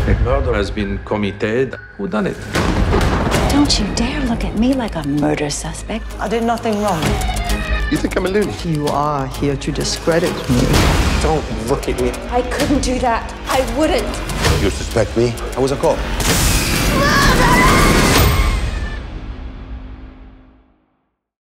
A murder has been committed. Who done it? Don't you dare look at me like a murder suspect. I did nothing wrong. You think I'm a loony? You are here to discredit me. Don't look at me. I couldn't do that. I wouldn't. You suspect me? I was a cop. Murder!